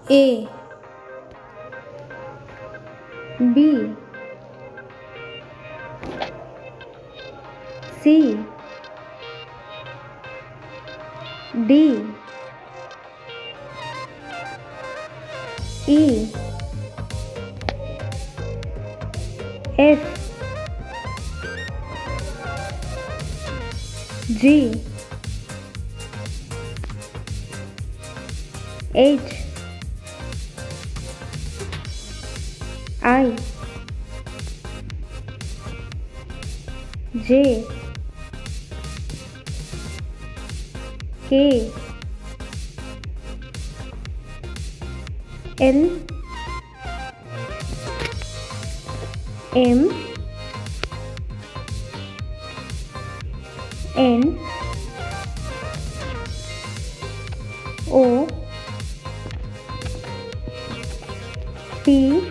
A B C D E F G H I J K L M N O P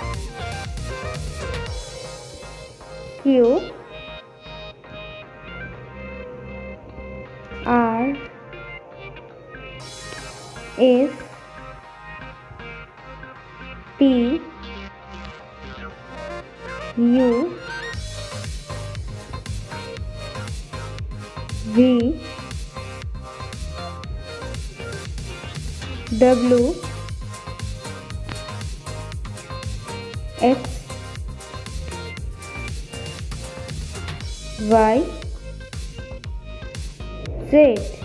Q R S T U V W X Y Z.